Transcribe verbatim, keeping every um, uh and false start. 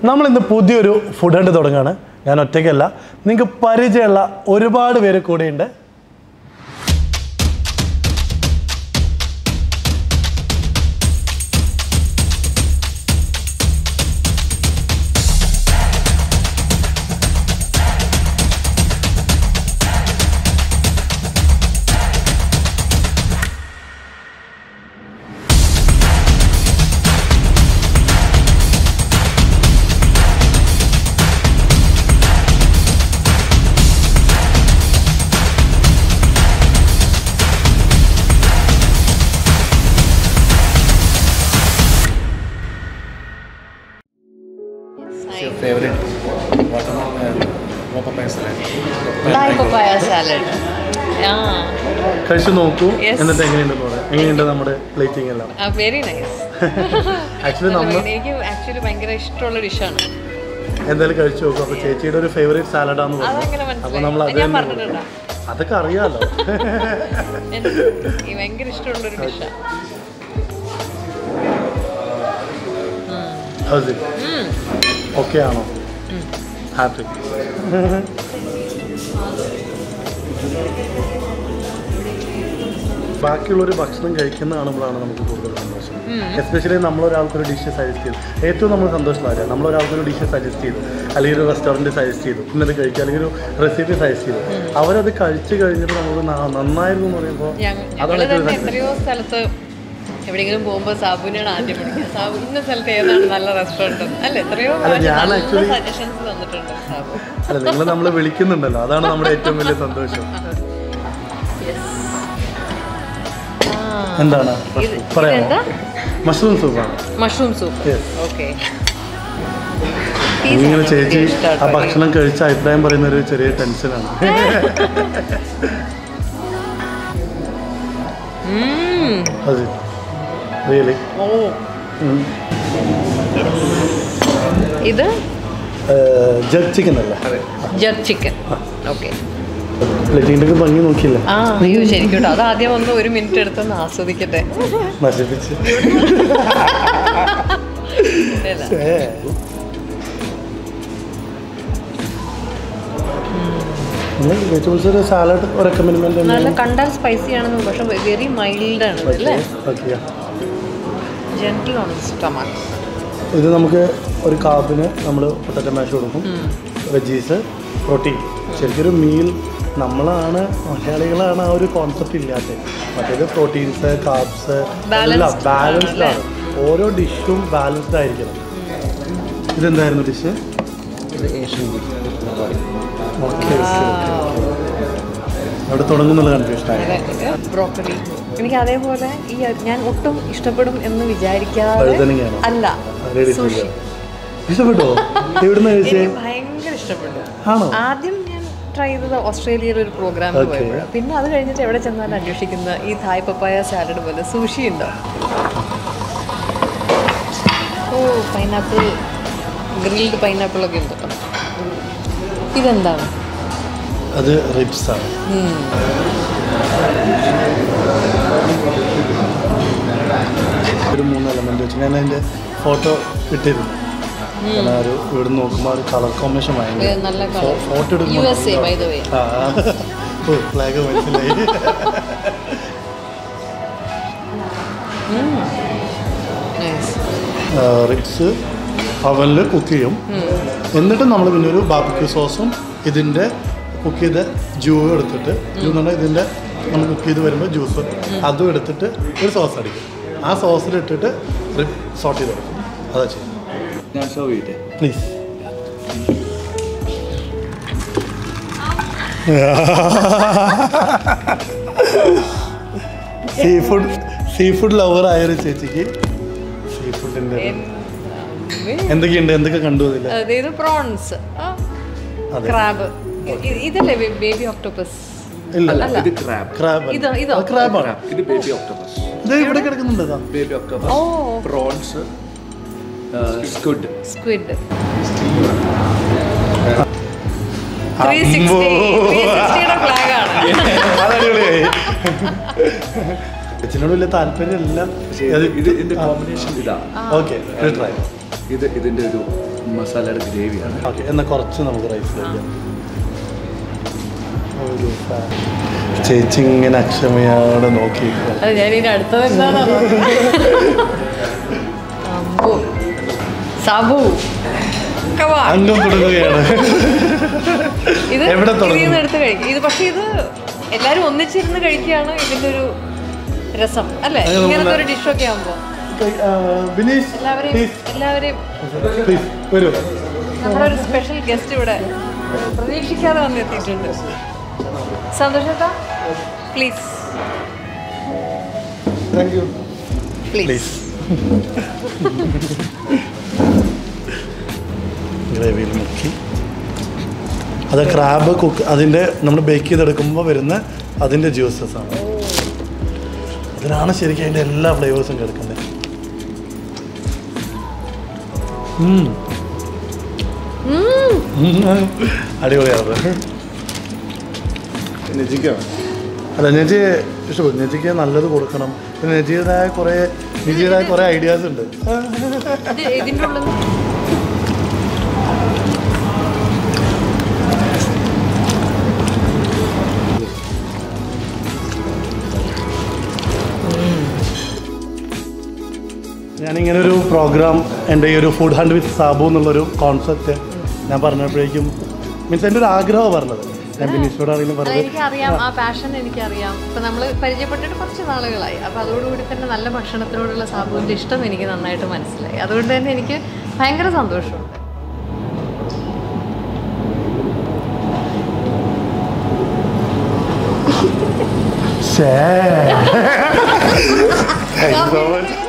നമ്മൾ ഇന്ന് പുതിയൊരു ഫുഡ് ഹണ്ട് തുടങ്ങുകയാണ്. ഞാൻ ഒറ്റയ്ക്കല്ല, നിങ്ങൾക്ക് പരിചയമുള്ള ഒരുപാട് പേര് കൂടെയുണ്ട്. Your favorite watermelon uh, papaya salad? Thai papaya salad. Yeah. കഴിച്ചു നോക്കൂ, എന്നിട്ട് എങ്ങനെയുണ്ടെന്ന് പറയാം. എങ്ങനെയുണ്ട് നമ്മുടെ പ്ലേറ്റിംഗ് എല്ലാം? Very nice. ആക്ച്വലി നമ്മൾ എനിക്ക് ആക്ച്വലി ഭയങ്കര ഇഷ്ടമുള്ള ഡിഷാണ്. എന്തായാലും കഴിച്ചു നോക്കും. അപ്പോൾ ചേച്ചിയുടെ ഒരു ഫേവറേറ്റ് സാലഡാന്ന് പറഞ്ഞു. അപ്പോൾ നമ്മൾ അത് അതൊക്കെ അറിയാലോ. എനിക്ക് ഭയങ്കര ഇഷ്ടമുള്ളൊരു ഡിഷാണ്. ഓക്കെ ആണോ? ഹാപ്പി. ബാക്കിയുള്ളൊരു ഭക്ഷണം കഴിക്കുന്ന കാണുമ്പോഴാണ് നമുക്ക് കൂടുതൽ സന്തോഷം. എസ്പെഷ്യലി നമ്മളൊരാൾക്കൊരു ഡിഷ് സജസ്റ്റ് ചെയ്തു. ഏറ്റവും നമ്മൾ സന്തോഷമാകാം നമ്മളൊരാൾക്കൊരു ഡിഷ് സജസ്റ്റ് ചെയ്തു, അല്ലെങ്കിൽ ഒരു റെസ്റ്റോറൻറ്റ് സജസ്റ്റ് ചെയ്തു, ഇന്നത് കഴിക്കുക, അല്ലെങ്കിൽ ഒരു റെസിപ്പി സജസ്റ്റ് ചെയ്തു. അവരത് കഴിച്ചു കഴിഞ്ഞിട്ട് നമുക്ക് നന്നായിരുന്നു എന്ന് പറയുമ്പോൾ അതാണ് എത്രയോ സ്ഥലത്ത് എവിടെയെങ്കിലും പോകുമ്പോൾ സാബുവിനാണ് ആദ്യം പിടിക്കുക. സാബു ഇന്ന സ്ഥലത്ത് ഏതാണ് നല്ല റെസ്റ്റോറൻറ്റ് അല്ല എത്രയോ സജഷൻസ് തന്നിട്ടുണ്ട് സാബു. അല്ല, നിങ്ങൾ നമ്മളെ വിളിക്കുന്നുണ്ടല്ലോ, അതാണ് നമ്മുടെ ഏറ്റവും വലിയ സന്തോഷം. എന്താണ് പറയാമോ? മഷ്റൂം സൂപ്പാണ്. Mushroom soup. ഓക്കെ. ഇങ്ങനെ ചേച്ചി ആ ഭക്ഷണം കഴിച്ച അഭിപ്രായം പറയുന്ന ഒരു ചെറിയ ടെൻഷനാണ്. അതെ, റിയലി. ഇത് ജഗ് ചിക്കൻ അല്ല? Jerk chicken. ഓക്കെ. പ്ലേറ്റിംഗിന്റെ ഭംഗി നോക്കിയില്ല? ആ, അയ്യോ ശരിക്കും അത് ആദ്യം ഒന്ന് ഒരു മിനിറ്റ് എടുത്തൊന്ന് ആസ്വദിക്കട്ടെ. നശിപ്പിച്ച് സാലഡ് റെക്കമെൻഡ്. നല്ല കണ്ടാൽ സ്പൈസി ആണെന്ന്, പക്ഷെ വെരി മൈൽഡ് ആണ് അല്ലേ? Gentle on stomach. ഇത് നമുക്ക് ഒരു കാർബിന് നമ്മൾ പൊട്ടറ്റോ മാഷ് കൊടുക്കും, വെജീസ്, പ്രോട്ടീൻ. ശരിക്കൊരു മീൽ നമ്മളാണ് മലയാളികളാണ് ആ ഒരു കോൺസെപ്റ്റ് ഇല്ലാത്തത്. മറ്റേത് പ്രോട്ടീൻസ്, കാർബ്സ് എല്ലാം ബാലൻസ്ഡ് ആണ്. ഓരോ ഡിഷും ബാലൻസ്ഡ് ആയിരിക്കണം. ഇതെന്തായിരുന്നു ഡിഷ്? ഓക്കെ, അവിടെ തുടങ്ങുന്നുള്ള കൺഫ്യൂഷനായി. ബ്രോക്കലി എനിക്ക് അതേപോലെ ഈ ഞാൻ ഒട്ടും ഇഷ്ടപ്പെടും എന്ന് വിചാരിക്കാതെ അല്ല, സുഷി ഇഷ്ടപ്പെട്ടോ? എവിടുന്ന് ഭയങ്കര ഇഷ്ടപ്പെട്ടു. ആണോ? ആദ്യം ഞാൻ ട്രൈ ചെയ്തത് ഓസ്ട്രേലിയയിൽ ഒരു പ്രോഗ്രാമിൽ പോയപ്പോഴാണ്. പിന്നെ അത് കഴിഞ്ഞിട്ട് എവിടെ ചെന്നാലും അന്വേഷിക്കുന്ന ഈ തായ് പപ്പായ സാലഡ് പോലെ സുഷി ഉണ്ടോ? ഓ, പൈനാപ്പിൾ, ഗ്രിൽഡ് പൈനാപ്പിൾ ഒക്കെ ഉണ്ട് കേട്ടോ. ഇതെന്താണ്? അത് റിബ്സ് ആണ്. ഒരു മൂന്ന് എലമെന്റ് വെച്ച് ഞാൻ അതിന്റെ ഫോട്ടോ ഇട്ടിരുന്നു. ഒരു ഇവിടെ നോക്കുമ്പോൾ ഒരു കളർ കോമ്പിനേഷൻ ഭയങ്കര ഫോട്ടോ എടുക്കുമ്പോൾ ഫ്ലാഗ് മനസ്സിലായി. റിബ്സ് അവനിൽ കുക്ക് ചെയ്യും. എന്നിട്ട് നമ്മൾ പിന്നെ ഒരു ബാർബിക്യൂ സോസും ഇതിൻ്റെ കുക്ക് ചെയ്ത ജ്യൂസ് എടുത്തിട്ട്, ജ്യൂസ് എന്ന് പറഞ്ഞാൽ ഇതിൻ്റെ നമ്മൾ കുക്ക് ചെയ്ത് വരുമ്പോൾ ജ്യൂസ് അതും എടുത്തിട്ട് ഒരു സോസ് അടിക്കും. ആ സോസിലിട്ടിട്ട് റിബ് സോട്ട് ചെയ്ത് കൊടുക്കും. അതാ ചെയ്യും. Please. Seafood seafood lover ആയൊരു ചേച്ചിക്ക് സീ ഫുഡിൻ്റെ എന്തൊക്കെയുണ്ട്, എന്തൊക്കെ കണ്ടു അതിൽ? Prawns, crab. ഇതല്ലേ ബേബി ഓക്ടോപ്പസ്? ഇല്ല, ഇത് ക്രാബ്. ക്രാബ് ഇതോ ഇതോ ക്രാബാണ്. ഇത് ബേബി ഓക്ടോപ്പസ്. ഇത് ഇവിടെ കിടക്കുന്നുണ്ട്. Baby octopus, prawns, squid. Squid ഇതിനോട് വലിയ താല്പര്യമില്ല. ഇത് ഇതിന്റെ കോമ്പിനേഷൻ ഇതാ. Okay, try. ഇത് ഇതിന്റെ ഒരു മസാലയുടെ ഗ്രേവിയാണ്. ഓക്കെ, എന്നാൽ കുറച്ച് നമുക്ക് റൈസ് കഴിക്കാം. ഒരു ചേച്ചി ഇങ്ങനെ അക്ഷമയോടെ നോക്കി. അത് ഞാൻ ഇനി അടുത്തത് എന്താണെന്നോ. സാബു അംഗം തുടങ്ങുകയാണ്. ഇത് എവിടെ ഇതിന്ന് എടുത്ത് കഴിക്കും. ഇത് പക്ഷേ ഇത് എല്ലാരും ഒന്നിച്ചിരുന്ന് കഴിക്കുകയാണ് ഇതിന്റെ ഒരു രസം അല്ലേ? ഇങ്ങനത്തെ ഒരു ഡിഷൊക്കെ ആകുമ്പോ എല്ലാവരെയും എല്ലാവരെയും നമ്മുടെ ഒരു സ്പെഷ്യൽ ഗസ്റ്റ് ഇവിടെ പ്രതീക്ഷിക്കാതെ വന്നെത്തിയിട്ടുണ്ട്. സന്തോഷേട്ടാ പ്ലീസ് പ്ലീസ്. ഗ്രേവിയിൽ മുക്കി അത് ക്രാബ് കുക്ക് അതിൻ്റെ നമ്മൾ ബേക്ക് ചെയ്തെടുക്കുമ്പോൾ വരുന്ന അതിൻ്റെ ജ്യൂസസ് ആണ്. അതിനാണ് ശരിക്കും അതിൻ്റെ എല്ലാ ഫ്ലേവേഴ്സും കിടക്കുന്നത്. അടിപൊളിയാണ്. അല്ല, നെജി ഇഷ്ടപ്പെടും. നെജിക്ക് നല്ലത് കൊടുക്കണം. പിന്നെ നെജിയുടേതായ കുറേ നെജിയുടേതായ കുറേ ഐഡിയാസ് ഉണ്ട്. ഇതിൻ്റെ ഉള്ളിൽ ഞാനിങ്ങനെ ഒരു പ്രോഗ്രാം എൻ്റെ ഈ ഒരു ഫുഡ് ഹണ്ട് വിത്ത് സാബു എന്നുള്ളൊരു കോൺസെപ്റ്റ് ഞാൻ പറഞ്ഞപ്പോഴേക്കും മീൻസ് എൻ്റെ ഒരു ആഗ്രഹമാണ് പറഞ്ഞത്. ഞാൻ ബിനീഷോടാണെങ്കിലും പറഞ്ഞത് എനിക്കറിയാം, ആ പാഷൻ എനിക്കറിയാം. ഇപ്പം നമ്മൾ പരിചയപ്പെട്ടിട്ട് കുറച്ച് നാളുകളായി. അപ്പോൾ അതോടുകൂടി തന്നെ നല്ല ഭക്ഷണത്തിനോടുള്ള സാബുവിൻ്റെ ഇഷ്ടം എനിക്ക് നന്നായിട്ട് മനസ്സിലായി. അതുകൊണ്ട് തന്നെ എനിക്ക് ഭയങ്കര സന്തോഷമുണ്ട്. Thank you so much.